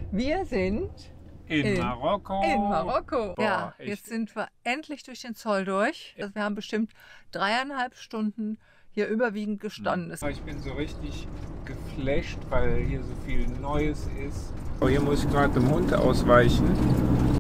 Wir sind in Marokko. In Marokko. Boah, Ja, echt. jetzt sind wir In Marokko. in Marokko. Boah, Ja, echt. jetzt sind wir endlich durch den Zoll durch. Also wir haben bestimmt 3,5 Stunden hier überwiegend gestanden. Ich bin so richtig geflasht, weil hier so viel Neues ist. Oh, hier muss ich gerade dem Hund ausweichen.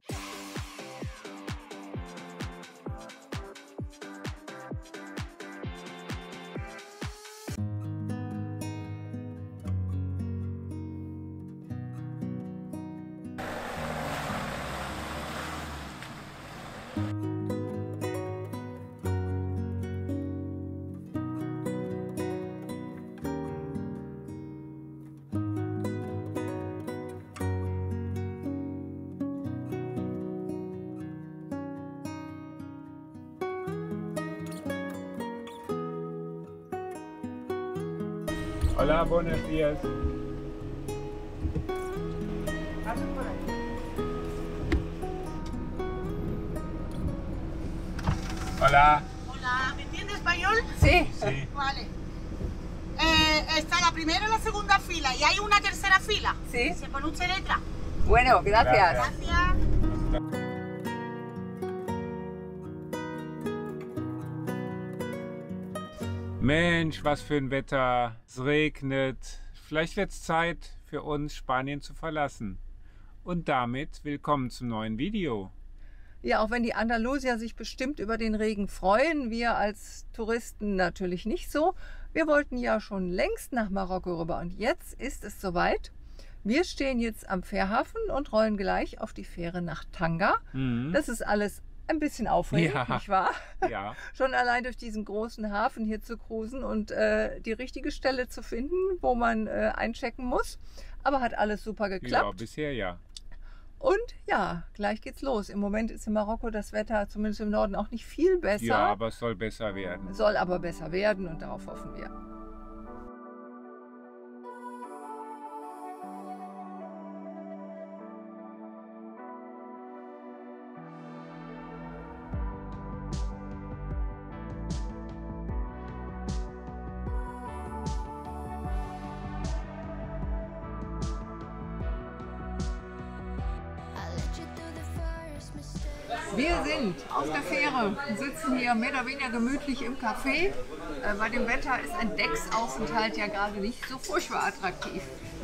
Hola, buenos días. Hola. Hola, ¿me entiende español? Sí. Sí. Vale. Está la primera y la segunda fila y hay una tercera fila. Sí. Se pone usted letra. Bueno, gracias. Gracias. Mensch, was für ein Wetter. Es regnet. Vielleicht wird es Zeit für uns, Spanien zu verlassen. Und damit willkommen zum neuen Video. Ja, auch wenn die Andalusier sich bestimmt über den Regen freuen, wir als Touristen natürlich nicht so. Wir wollten ja schon längst nach Marokko rüber und jetzt ist es soweit. Wir stehen jetzt am Fährhafen und rollen gleich auf die Fähre nach Tanga. Mhm. Das ist alles ein bisschen aufregend, Ja. nicht wahr? Ja. Schon allein durch diesen großen Hafen hier zu cruisen und die richtige Stelle zu finden, wo man einchecken muss. Aber hat alles super Ja, geklappt. bisher ja. Und ja, gleich geht's los. Im Moment ist in Marokko das Wetter, zumindest im Norden, auch nicht viel besser. Ja, aber es soll besser werden. Soll aber besser werden und darauf hoffen wir. Wir sind auf der Fähre, sitzen hier mehr oder weniger gemütlich im Café. Bei dem Wetter ist ein Decksaufenthalt ja gerade nicht so furchtbar attraktiv.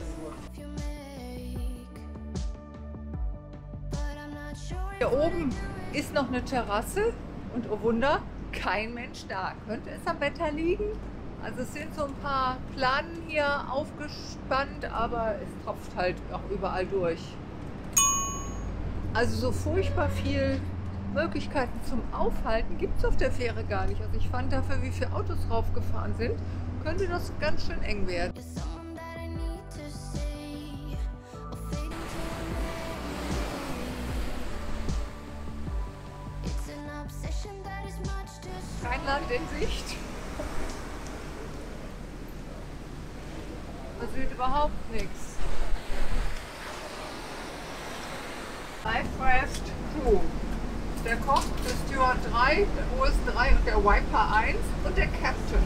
Hier oben ist noch eine Terrasse und oh Wunder, kein Mensch da. Könnte es am Wetter liegen? Also es sind so ein paar Planen hier aufgespannt, aber es tropft halt auch überall durch. Also so furchtbar viel Möglichkeiten zum Aufhalten gibt es auf der Fähre gar nicht. Also ich fand dafür, wie viele Autos raufgefahren sind, könnte das ganz schön eng werden. Kein Land in Sicht. Man sieht überhaupt nichts. Liferaft Crew. Der Koch, der Steward 3, der OS 3 und der Wiper 1 und der Captain.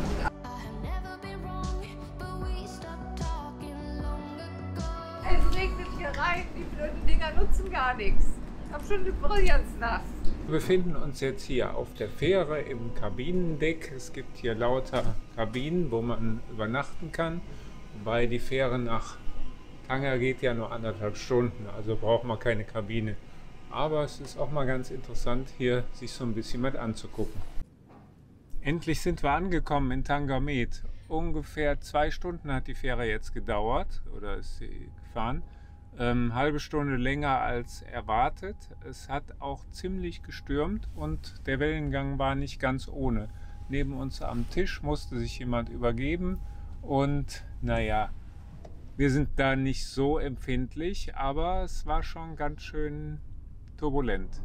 Es regnet hier rein, die blöden Dinger nutzen gar nichts. Ich habe schon die Brillanz nass. Wir befinden uns jetzt hier auf der Fähre im Kabinendeck. Es gibt hier lauter Kabinen, wo man übernachten kann, weil die Fähre nach Tanga geht ja nur 1,5 Stunden, also braucht man keine Kabine. Aber es ist auch mal ganz interessant, hier sich so ein bisschen was anzugucken. Endlich sind wir angekommen in Tangamed. Ungefähr 2 Stunden hat die Fähre jetzt gedauert oder ist sie gefahren. Halbe Stunde länger als erwartet. Es hat auch ziemlich gestürmt und der Wellengang war nicht ganz ohne. Neben uns am Tisch musste sich jemand übergeben und naja, wir sind da nicht so empfindlich, aber es war schon ganz schön turbulent.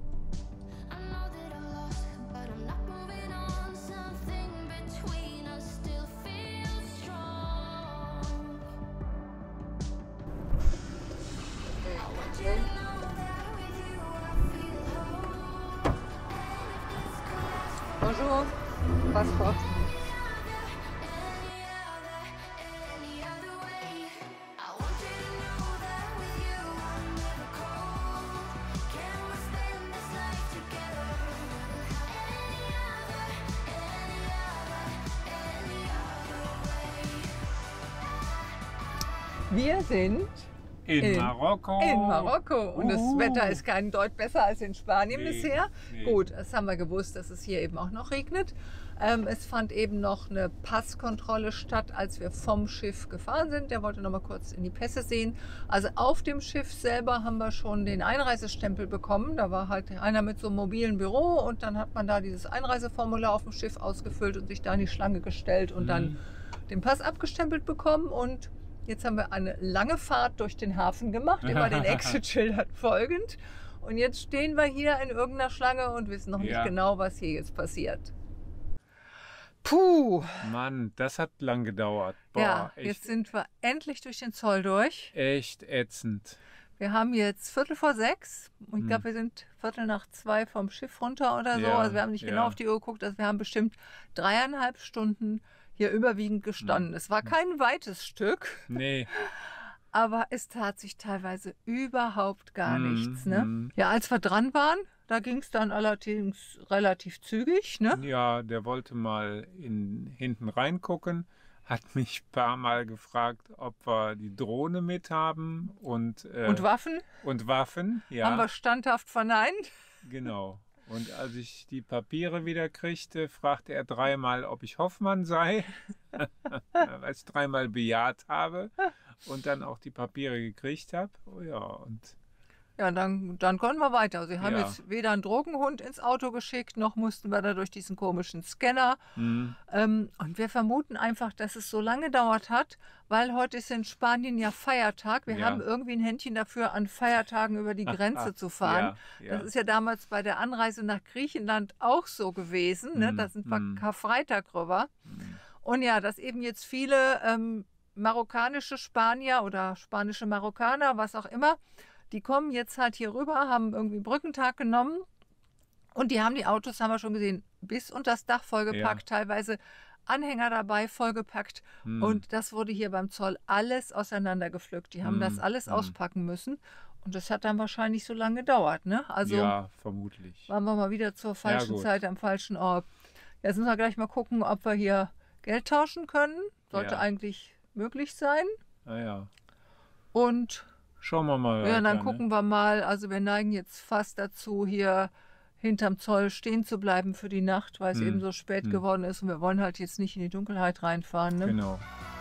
Bonjour, Passport. Wir sind In Marokko. In Marokko. Und das Wetter ist kein Deut besser als in Spanien Nee, bisher. nee. Gut, das haben wir gewusst, dass es hier eben auch noch regnet. Es fand eben noch eine Passkontrolle statt, als wir vom Schiff gefahren sind. Der wollte noch mal kurz in die Pässe sehen. Also auf dem Schiff selber haben wir schon den Einreisestempel bekommen. Da war halt einer mit so einem mobilen Büro und dann hat man da dieses Einreiseformular auf dem Schiff ausgefüllt und sich da in die Schlange gestellt und dann den Pass abgestempelt bekommen. Und jetzt haben wir eine lange Fahrt durch den Hafen gemacht, immer den Exit-Schildern folgend. Und jetzt stehen wir hier in irgendeiner Schlange und wissen noch nicht genau, was hier jetzt passiert. Puh! Mann, das hat lang gedauert. Boah, Ja, echt, jetzt sind wir endlich durch den Zoll durch. echt ätzend. Wir haben jetzt 5:45 und ich glaube, wir sind 1:45 vom Schiff runter oder so. Ja, Also wir haben nicht genau auf die Uhr geguckt, also wir haben bestimmt 3,5 Stunden hier überwiegend gestanden. Es war kein weites Stück, Nee, aber es tat sich teilweise überhaupt gar nichts. Ne? Ja, als wir dran waren, da ging es dann allerdings relativ zügig. Ne? ja, der wollte mal hinten reingucken, hat mich ein paar Mal gefragt, ob wir die Drohne mit haben und Waffen Waffen. Ja, haben wir standhaft verneint. genau. Und als ich die Papiere wieder kriegte, fragte er 3-mal, ob ich Hoffmann sei, weil ich 3-mal bejaht habe und dann auch die Papiere gekriegt habe. Oh ja, und Ja, dann konnten wir weiter. Sie haben Ja. jetzt weder einen Drogenhund ins Auto geschickt, noch mussten wir da durch diesen komischen Scanner. Und wir vermuten einfach, dass es so lange gedauert hat, weil heute ist in Spanien ja Feiertag. Wir Ja. haben irgendwie ein Händchen dafür, an Feiertagen über die Grenze zu fahren. Ja. Das ist ja damals bei der Anreise nach Griechenland auch so gewesen. Ne? Da sind wir Karfreitag rüber. Und ja, dass eben jetzt viele marokkanische Spanier oder spanische Marokkaner, was auch immer, die kommen jetzt halt hier rüber, haben irgendwie Brückentag genommen und die haben die Autos, haben wir schon gesehen, bis unter das Dach vollgepackt, teilweise Anhänger dabei vollgepackt und das wurde hier beim Zoll alles auseinandergepflückt. Die haben das alles auspacken müssen und das hat dann wahrscheinlich so lange gedauert. Ne? Also ja, vermutlich. waren wir mal wieder zur falschen gut. Zeit am falschen Ort. Jetzt müssen wir gleich mal gucken, ob wir hier Geld tauschen können. Sollte Ja. eigentlich möglich sein. Naja, Und schauen wir mal. ja, weiter, dann ne? gucken wir mal. Also wir neigen jetzt fast dazu, hier hinterm Zoll stehen zu bleiben für die Nacht, weil es eben so spät geworden ist. Und wir wollen halt jetzt nicht in die Dunkelheit reinfahren. Ne? Genau.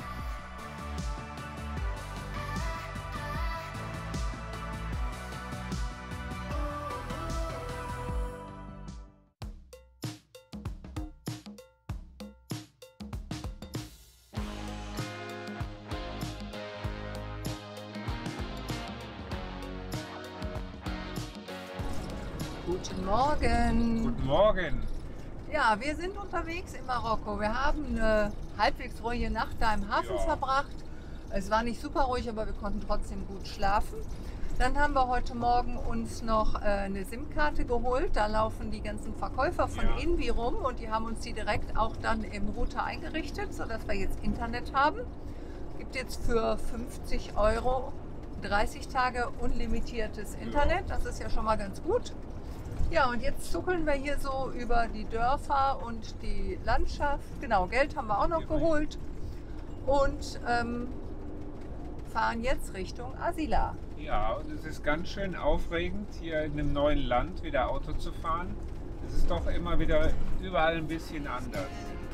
Guten Morgen. Guten Morgen. Ja, wir sind unterwegs in Marokko. Wir haben eine halbwegs ruhige Nacht da im Hafen verbracht. Es war nicht super ruhig, aber wir konnten trotzdem gut schlafen. Dann haben wir heute Morgen uns noch eine SIM-Karte geholt. Da laufen die ganzen Verkäufer von Invi rum und die haben uns die direkt auch dann im Router eingerichtet, sodass wir jetzt Internet haben. Gibt jetzt für 50 € 30 Tage unlimitiertes Internet. Das ist ja schon mal ganz gut. Ja, und jetzt zuckeln wir hier so über die Dörfer und die Landschaft. Genau, Geld haben wir auch noch geholt. Und fahren jetzt Richtung Asila. Ja, und es ist ganz schön aufregend, hier in einem neuen Land wieder Auto zu fahren. Es ist doch immer wieder überall ein bisschen anders.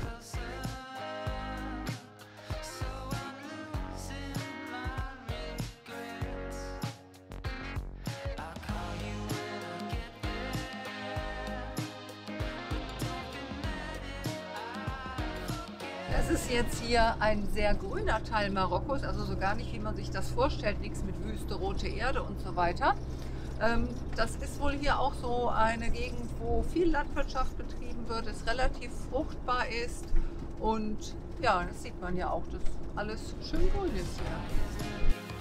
Das ist jetzt hier ein sehr grüner Teil Marokkos, also so gar nicht, wie man sich das vorstellt, nichts mit Wüste, rote Erde und so weiter. Das ist wohl hier auch so eine Gegend, wo viel Landwirtschaft betrieben wird, es relativ fruchtbar ist und ja, das sieht man ja auch, dass alles schön grün ist hier.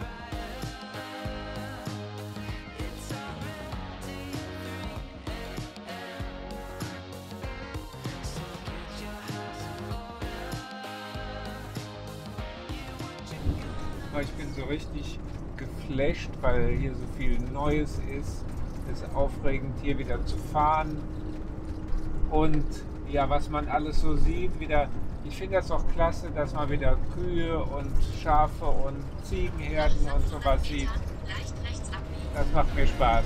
Ich bin so richtig geflasht, weil hier so viel Neues ist. Es ist aufregend, hier wieder zu fahren. Und ja, was man alles so sieht, wieder Ich finde das auch klasse, dass man wieder Kühe und Schafe und Ziegenherden und sowas sieht. Das macht mir Spaß.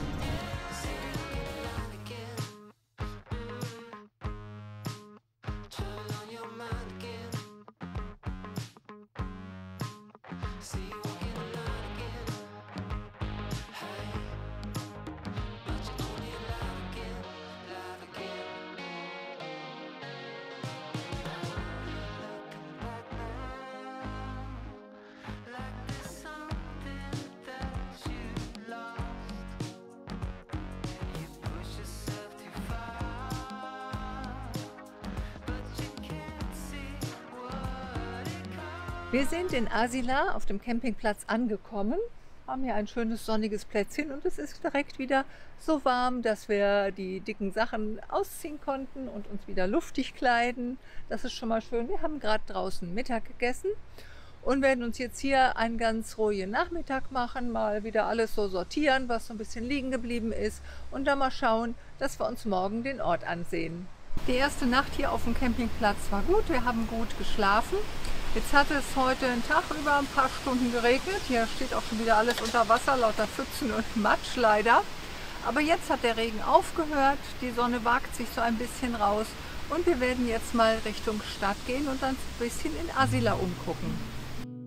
Wir sind in Asila auf dem Campingplatz angekommen, haben hier ein schönes sonniges Plätzchen und es ist direkt wieder so warm, dass wir die dicken Sachen ausziehen konnten und uns wieder luftig kleiden. Das ist schon mal schön. Wir haben gerade draußen Mittag gegessen und werden uns jetzt hier einen ganz ruhigen Nachmittag machen, mal wieder alles so sortieren, was so ein bisschen liegen geblieben ist und dann mal schauen, dass wir uns morgen den Ort ansehen. Die erste Nacht hier auf dem Campingplatz war gut, wir haben gut geschlafen. Jetzt hat es heute den Tag über ein paar Stunden geregnet. Hier steht auch schon wieder alles unter Wasser, lauter Pfützen und Matsch leider. Aber jetzt hat der Regen aufgehört, die Sonne wagt sich so ein bisschen raus und wir werden jetzt mal Richtung Stadt gehen und dann ein bisschen in Asila umgucken.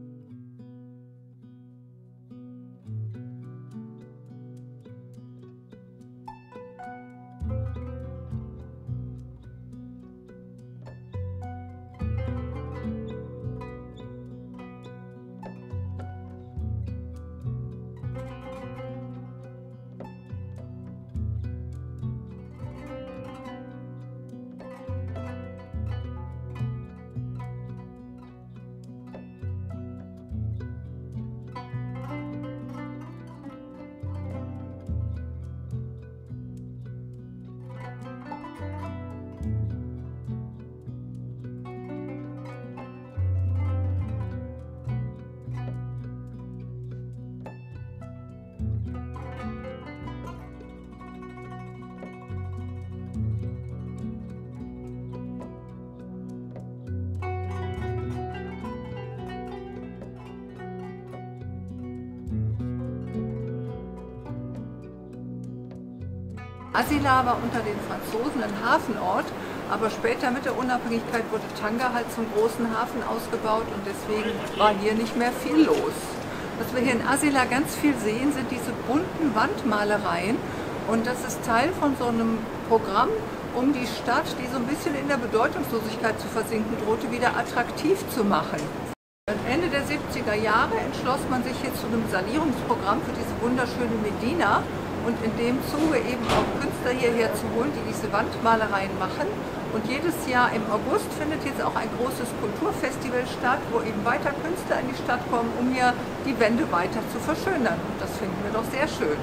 Asila war unter den Franzosen ein Hafenort, aber später mit der Unabhängigkeit wurde Tanga halt zum großen Hafen ausgebaut und deswegen war hier nicht mehr viel los. Was wir hier in Asila ganz viel sehen, sind diese bunten Wandmalereien und das ist Teil von so einem Programm, um die Stadt, die so ein bisschen in der Bedeutungslosigkeit zu versinken drohte, wieder attraktiv zu machen. Ende der 70er Jahre entschloss man sich hier zu einem Sanierungsprogramm für diese wunderschöne Medina und in dem Zuge eben auch Künstler hierher zu holen, die diese Wandmalereien machen. Und jedes Jahr im August findet jetzt auch ein großes Kulturfestival statt, wo eben weiter Künstler in die Stadt kommen, um hier die Wände weiter zu verschönern. Und das finden wir doch sehr schön.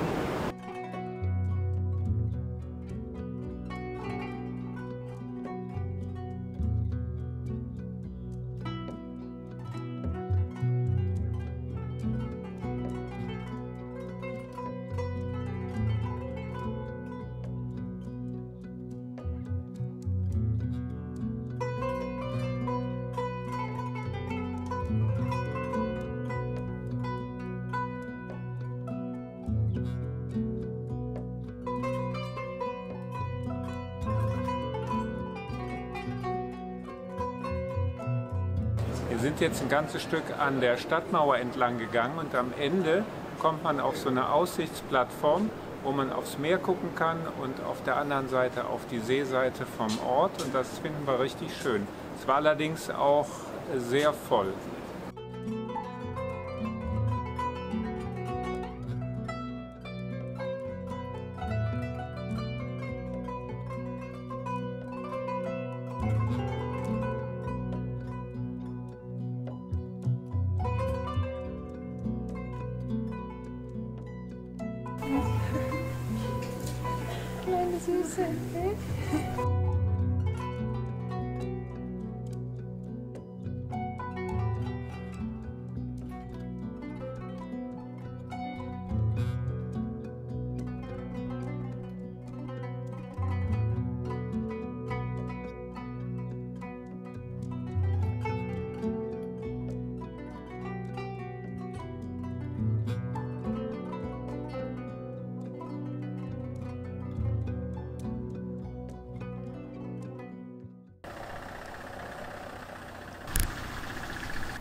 Wir sind jetzt ein ganzes Stück an der Stadtmauer entlang gegangen und am Ende kommt man auf so eine Aussichtsplattform, wo man aufs Meer gucken kann und auf der anderen Seite auf die Seeseite vom Ort und das finden wir richtig schön. Es war allerdings auch sehr voll. Kleine Süße.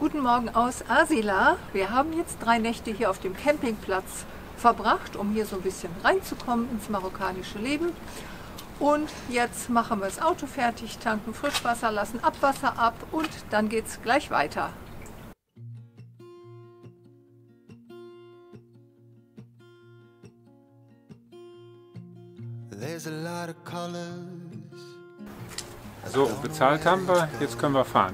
Guten Morgen aus Asila. Wir haben jetzt 3 Nächte hier auf dem Campingplatz verbracht, um hier so ein bisschen reinzukommen ins marokkanische Leben. Und jetzt machen wir das Auto fertig, tanken Frischwasser, lassen Abwasser ab und dann geht es gleich weiter. So, bezahlt haben wir, jetzt können wir fahren.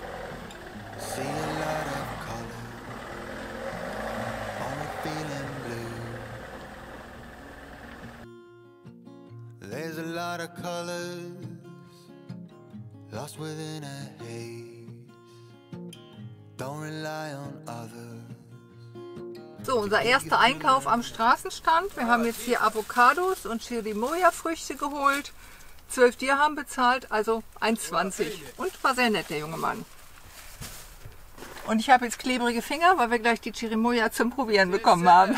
There's a lot of colors lost within a haze. Don't rely on others. So, unser erster Einkauf am Straßenstand. Wir haben jetzt hier Avocados und Chirimoya-Früchte geholt. 12 Dirham bezahlt, also 1,20. Und war sehr nett, der junge Mann. Und ich habe jetzt klebrige Finger, weil wir gleich die Chirimoya zum Probieren bekommen haben.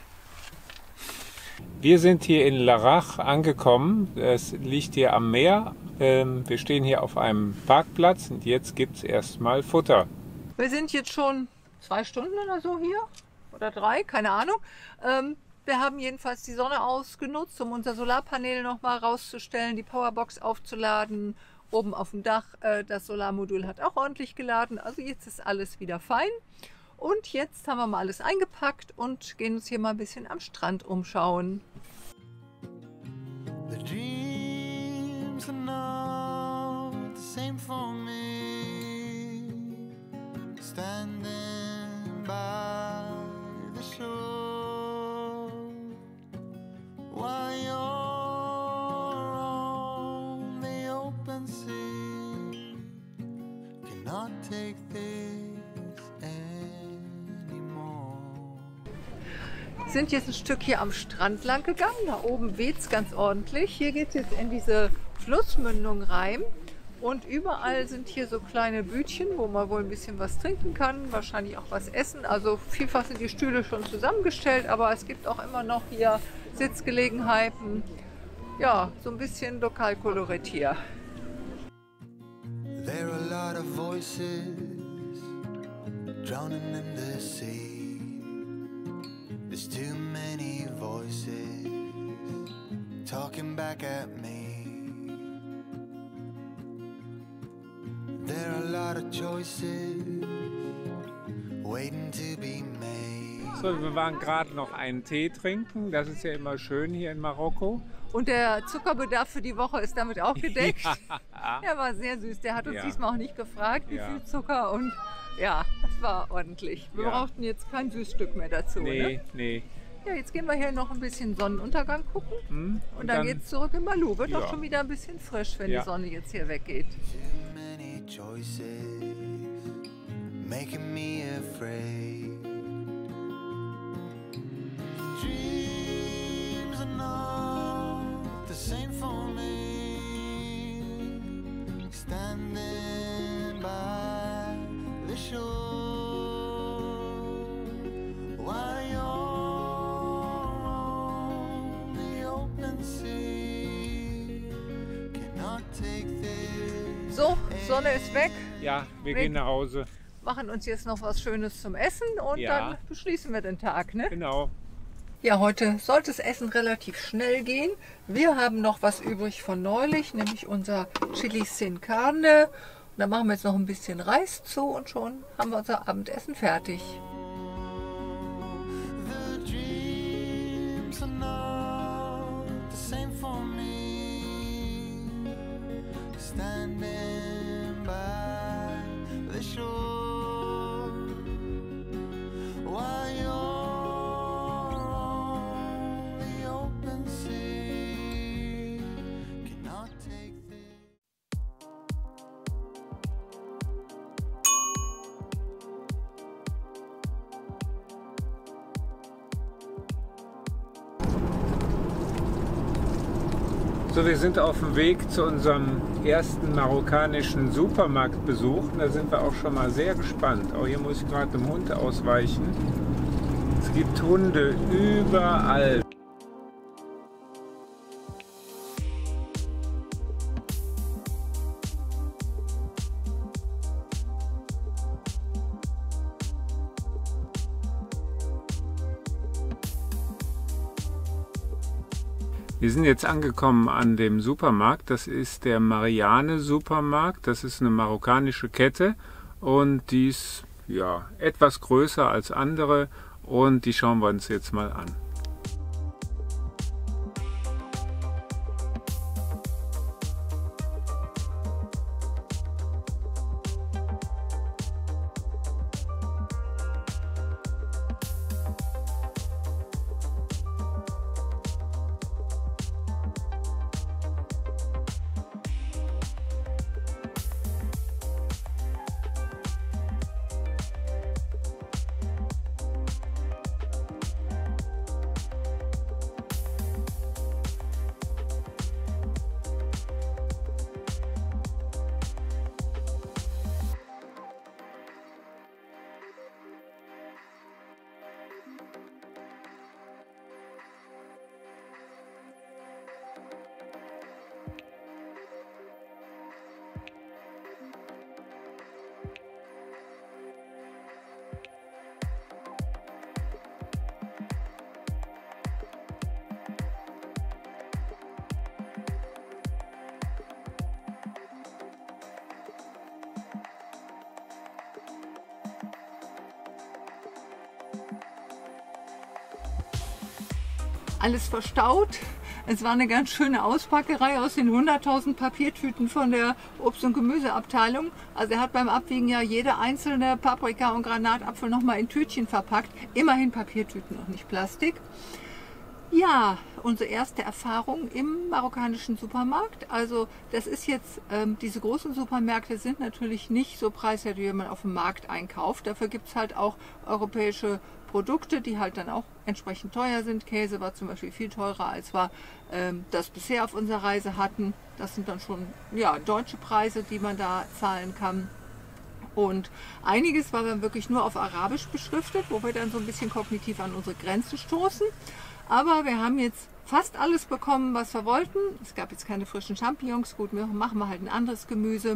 Wir sind hier in Larach angekommen. Es liegt hier am Meer. Wir stehen hier auf einem Parkplatz und jetzt gibt es erstmal Futter. Wir sind jetzt schon 2 Stunden oder so hier. Oder 3, keine Ahnung. Wir haben jedenfalls die Sonne ausgenutzt, um unser Solarpanel nochmal rauszustellen, die Powerbox aufzuladen. Oben auf dem Dach, das Solarmodul hat auch ordentlich geladen. Also jetzt ist alles wieder fein. Und jetzt haben wir mal alles eingepackt und gehen uns hier mal ein bisschen am Strand umschauen. The dreams are not the same for me. Standing by the shore while you're on the open sea. Cannot take this anymore. Sind jetzt ein Stück hier am Strand lang gegangen. Da oben weht es ganz ordentlich. Hier geht es jetzt in diese Flussmündung rein. Und überall sind hier so kleine Bütchen, wo man wohl ein bisschen was trinken kann. Wahrscheinlich auch was essen. Also vielfach sind die Stühle schon zusammengestellt. Aber es gibt auch immer noch hier Sitzgelegenheiten. Ja, so ein bisschen Lokalkolorit hier. There are a lot of voices drowning in the sea. There's too many voices talking back at me. There are a lot of choices waiting to be made. So, wir waren gerade noch einen Tee trinken. Das ist ja immer schön hier in Marokko. Und der Zuckerbedarf für die Woche ist damit auch gedeckt. Ja. Er war sehr süß. Der hat uns Ja. diesmal auch nicht gefragt, wie Ja. viel Zucker. Und ja, das war ordentlich. Wir Ja. brauchten jetzt kein Süßstück mehr dazu. Nee, Ne? nee. Ja, jetzt gehen wir hier noch ein bisschen Sonnenuntergang gucken. Und dann dann- geht es zurück in Malu. Wird Ja. auch schon wieder ein bisschen frisch, wenn Ja. die Sonne jetzt hier weggeht. Too many choices making me afraid. Dreams are not the same for me. Standing by the shore while you're on the open sea. Cannot take this. So, Sonne ist weg. Ja, wir Weg. gehen nach Hause. Machen uns jetzt noch was Schönes zum Essen und Ja. dann beschließen wir den Tag. Ne? Genau. Ja, heute sollte das Essen relativ schnell gehen. Wir haben noch was übrig von neulich, nämlich unser Chili sin Carne. Und da machen wir jetzt noch ein bisschen Reis zu und schon haben wir unser Abendessen fertig. The dreams are not the same for me. Standing by the shore while you're on the open sea. Cannot take this. So, wir sind auf dem Weg zu unserem ersten marokkanischen Supermarktbesuch. Da sind wir auch schon mal sehr gespannt. Oh, hier muss ich gerade dem Hund ausweichen. Es gibt Hunde überall. Wir sind jetzt angekommen an dem Supermarkt. Das ist der Marianne Supermarkt. Das ist eine marokkanische Kette und die ist ja etwas größer als andere und die schauen wir uns jetzt mal an. Alles verstaut. Es war eine ganz schöne Auspackerei aus den 100.000 Papiertüten von der Obst- und Gemüseabteilung. Also er hat beim Abwiegen ja jede einzelne Paprika und Granatapfel nochmal in Tütchen verpackt. Immerhin Papiertüten und nicht Plastik. Ja, unsere erste Erfahrung im marokkanischen Supermarkt. Also das ist jetzt, diese großen Supermärkte sind natürlich nicht so preiswert, wie man auf dem Markt einkauft. Dafür gibt es halt auch europäische Produkte, die halt dann auch entsprechend teuer sind. Käse war zum Beispiel viel teurer, als wir das bisher auf unserer Reise hatten. Das sind dann schon ja, deutsche Preise, die man da zahlen kann. Und einiges war dann wirklich nur auf Arabisch beschriftet, wo wir dann so ein bisschen kognitiv an unsere Grenzen stoßen. Aber wir haben jetzt fast alles bekommen, was wir wollten. Es gab jetzt keine frischen Champignons. Gut, machen wir halt ein anderes Gemüse.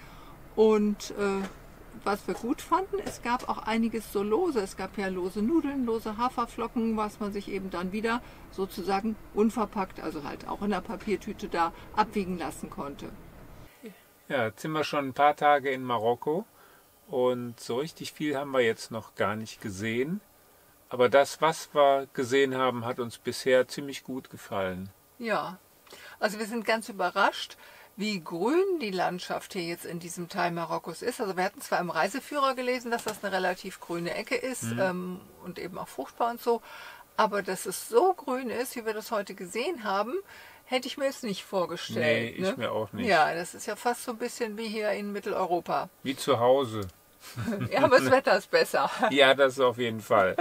Und was wir gut fanden, es gab auch einiges so lose. Es gab ja lose Nudeln, lose Haferflocken, was man sich eben dann wieder sozusagen unverpackt, also halt auch in der Papiertüte da abwiegen lassen konnte. Ja, jetzt sind wir schon ein paar Tage in Marokko und so richtig viel haben wir jetzt noch gar nicht gesehen. Aber das, was wir gesehen haben, hat uns bisher ziemlich gut gefallen. Ja, also wir sind ganz überrascht, wie grün die Landschaft hier jetzt in diesem Teil Marokkos ist. Also wir hatten zwar im Reiseführer gelesen, dass das eine relativ grüne Ecke ist und eben auch fruchtbar und so, aber dass es so grün ist, wie wir das heute gesehen haben, hätte ich mir jetzt nicht vorgestellt. Nee, ich mir auch nicht. Ja, das ist ja fast so ein bisschen wie hier in Mitteleuropa. Wie zu Hause. Ja, aber das Wetter ist besser. Ja, das auf jeden Fall.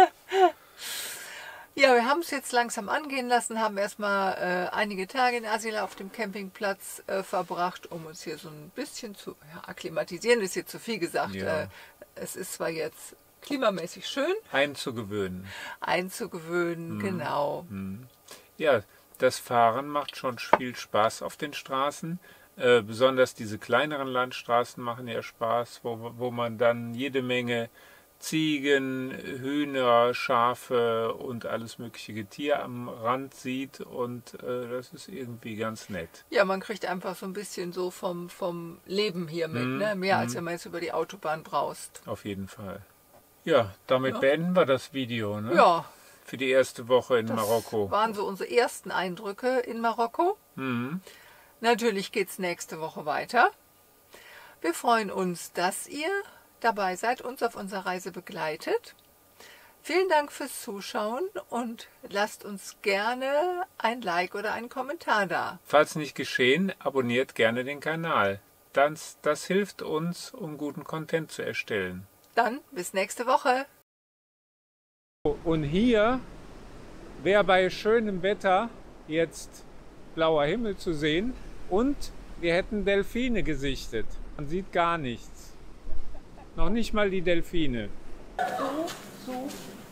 Ja, wir haben es jetzt langsam angehen lassen, haben erstmal einige Tage in Asila auf dem Campingplatz verbracht, um uns hier so ein bisschen zu akklimatisieren, ist hier zu viel gesagt. Ja. Es ist zwar jetzt klimamäßig schön. Einzugewöhnen. Genau. Ja, das Fahren macht schon viel Spaß auf den Straßen. Besonders diese kleineren Landstraßen machen ja Spaß, wo man dann jede Menge Ziegen, Hühner, Schafe und alles mögliche Getier am Rand sieht und das ist irgendwie ganz nett. Ja, man kriegt einfach so ein bisschen so vom Leben hier mit, ne? Mehr als wenn man jetzt über die Autobahn braust. Auf jeden Fall. Ja, damit beenden wir das Video, ne? Ja. Für die erste Woche in Marokko. Das waren so unsere ersten Eindrücke in Marokko. Natürlich geht es nächste Woche weiter. Wir freuen uns, dass ihr dabei seid, uns auf unserer Reise begleitet. Vielen Dank fürs Zuschauen und lasst uns gerne ein Like oder einen Kommentar da. Falls nicht geschehen, abonniert gerne den Kanal. Das hilft uns, um guten Content zu erstellen. Dann bis nächste Woche. Und hier wäre bei schönem Wetter jetzt blauer Himmel zu sehen und wir hätten Delfine gesichtet. Man sieht gar nichts. Noch nicht mal die Delfine. So.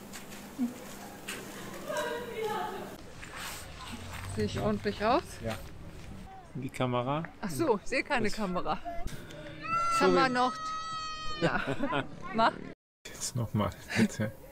Sehe ich ordentlich aus? Ja. Die Kamera? Ach so, ich sehe keine Kamera. Was haben wir noch? Ja. Mach. Jetzt nochmal, bitte.